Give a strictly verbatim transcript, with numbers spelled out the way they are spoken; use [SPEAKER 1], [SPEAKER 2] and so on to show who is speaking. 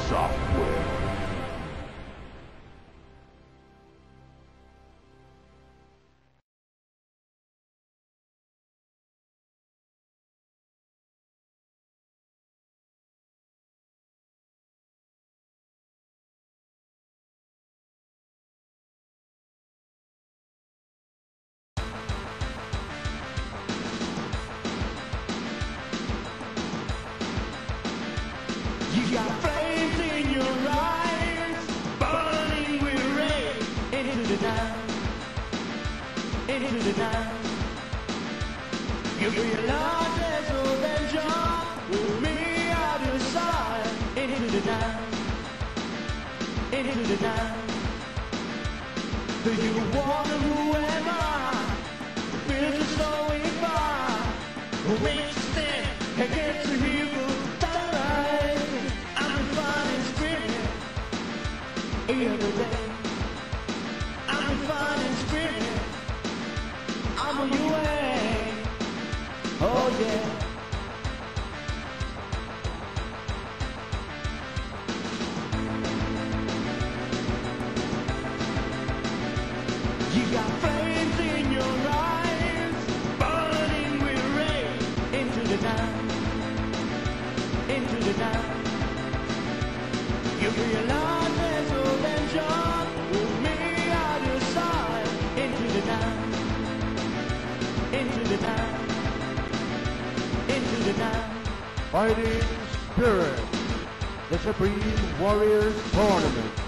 [SPEAKER 1] Software.
[SPEAKER 2] You got flames in your eyes, burning with rage. Into the night, into the night. You realize there's no danger with me out of sight. Into the night, into the night. Do you wonder who am I? Feel just so if I who makes you stand against the evil. Every day, I'm finding spirit. I'm on your way. Oh yeah. You got flames in your eyes, burning with rage. Into the night, into the night. You realize there's no danger with me out of sight. Into the night, into the night, into the night.
[SPEAKER 1] Fighting Spirit, the Supreme Warriors Tournament.